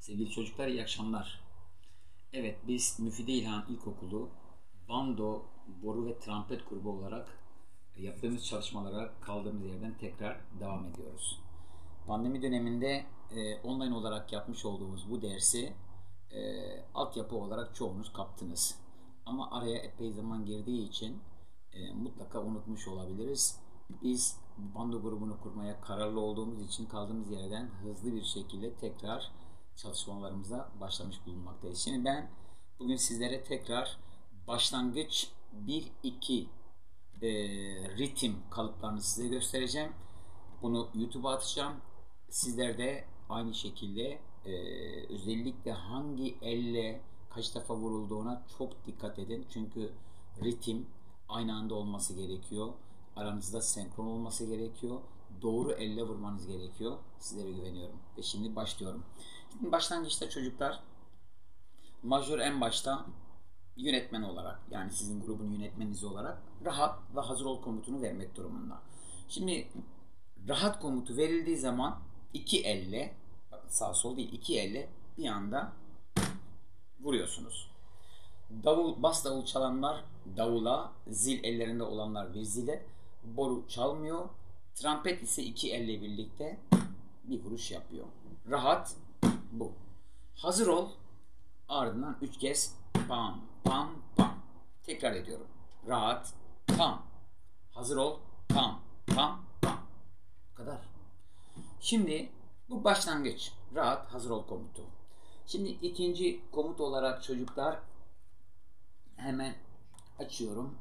Sevgili çocuklar, iyi akşamlar. Evet, biz Müfide İlhan İlkokulu bando, boru ve trompet grubu olarak yaptığımız çalışmalara kaldığımız yerden tekrar devam ediyoruz. Pandemi döneminde online olarak yapmış olduğumuz bu dersi altyapı olarak çoğunuz kaptınız. Ama araya epey zaman girdiği için mutlaka unutmuş olabiliriz. Biz bando grubunu kurmaya kararlı olduğumuz için kaldığımız yerden hızlı bir şekilde tekrar çalışmalarımıza başlamış bulunmaktayız. Şimdi ben bugün sizlere tekrar başlangıç 1-2 ritim kalıplarını size göstereceğim. Bunu YouTube'a atacağım. Sizler de aynı şekilde özellikle hangi elle kaç defa vurulduğuna çok dikkat edin. Çünkü ritim aynı anda olması gerekiyor. Aranızda senkron olması gerekiyor. Doğru elle vurmanız gerekiyor. Sizlere güveniyorum. Ve şimdi başlıyorum. Şimdi başlangıçta çocuklar majör en başta yönetmen olarak, yani sizin grubun yönetmeniniz olarak rahat ve hazır ol komutunu vermek durumunda. Şimdi rahat komutu verildiği zaman iki elle, sağ sol değil, iki elle bir anda vuruyorsunuz. Bas davul çalanlar davula, zil ellerinde olanlar bir zile, boru çalmıyor. Trompet ise iki elle birlikte bir vuruş yapıyor. Rahat bu. Hazır ol, ardından 3 kez pam pam pam. Tekrar ediyorum. Rahat, pam. Hazır ol, pam pam pam. Bu kadar. Şimdi bu başlangıç. Rahat, hazır ol komutu. Şimdi ikinci komut olarak çocuklar hemen açıyorum.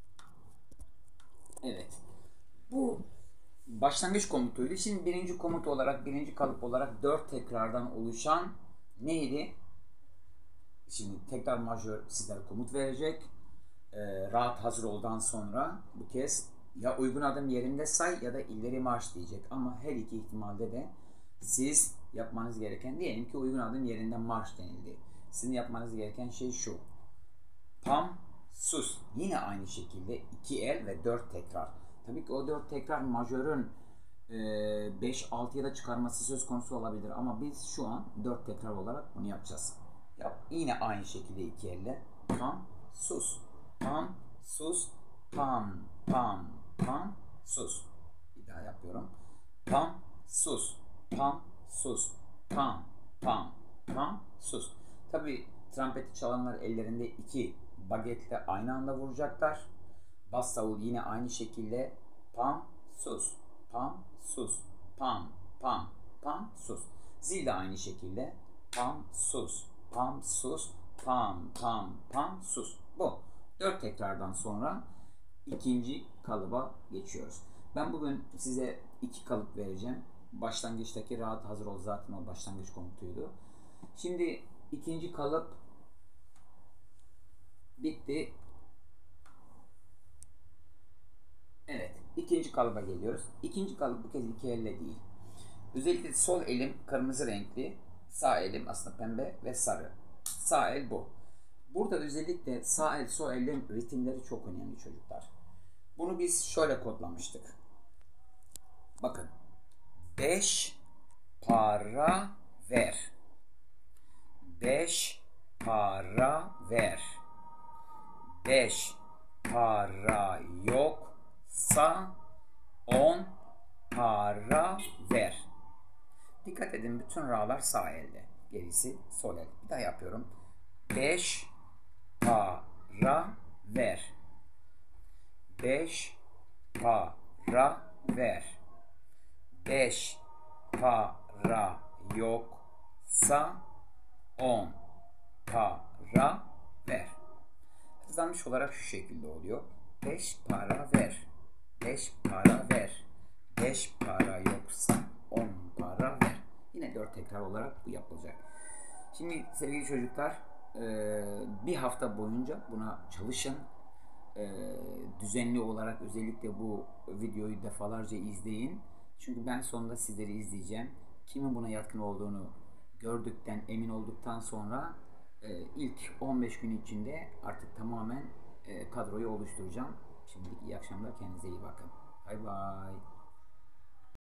Evet. Bu başlangıç komutuydu. Şimdi birinci komut olarak, birinci kalıp olarak 4 tekrardan oluşan neydi? Şimdi tekrar majör sizlere komut verecek. Rahat hazır oldan sonra bu kez ya uygun adım yerinde say ya da ileri marş diyecek. Ama her iki ihtimalde de siz yapmanız gereken, diyelim ki uygun adım yerinde marş denildi. Sizin yapmanız gereken şey şu. Pam, sus. Yine aynı şekilde 2 el ve 4 tekrar. Tabii ki o 4 tekrar majörün 5-6'ya da çıkarması söz konusu olabilir. Ama biz şu an 4 tekrar olarak bunu yapacağız. Yap. Yine aynı şekilde 2 elle. Pam, sus. Pam, sus. Pam, pam, pam, sus. Bir daha yapıyorum. Pam, sus. Pam, sus. Pam, pam, pam, sus. Tabii trompeti çalanlar ellerinde 2 bagetle aynı anda vuracaklar. Bas davul yine aynı şekilde pam, sus. Pam, sus. Pam, pam, pam, sus. Zil de aynı şekilde pam, sus. Pam, sus. Pam, pam, pam, sus. Bu. 4 tekrardan sonra ikinci kalıba geçiyoruz. Ben bugün size 2 kalıp vereceğim. Başlangıçtaki rahat hazır ol zaten o başlangıç komutuydu. Şimdi ikinci kalıp bitti. Evet, ikinci kalıba geliyoruz. İkinci kalıp bu kez iki elle değil. Özellikle sol elim kırmızı renkli, sağ elim aslında pembe ve sarı. Sağ el bu. Burada özellikle sağ el, sol elin ritimleri çok önemli çocuklar. Bunu biz şöyle kodlamıştık. Bakın. 5 para ver. 5 para ver. 5 para yoksa 10 para ver. Dikkat edin, bütün ra'lar sağ elde. Gerisi sol el. Bir daha yapıyorum. 5 para ver. 5 para ver. 5 para yoksa 10 para ver. Hızlanmış olarak şu şekilde oluyor. 5 para ver. 5 para ver. 5 para yoksa 10 para ver. Yine 4 tekrar olarak bu yapılacak. Şimdi sevgili çocuklar, bir hafta boyunca buna çalışın. Düzenli olarak özellikle bu videoyu defalarca izleyin. Çünkü ben sonunda sizleri izleyeceğim. Kimin buna yatkın olduğunu gördükten, emin olduktan sonra ilk 15 gün içinde artık tamamen kadroyu oluşturacağım. Şimdilik iyi akşamlar, kendinize iyi bakın. Bay bay.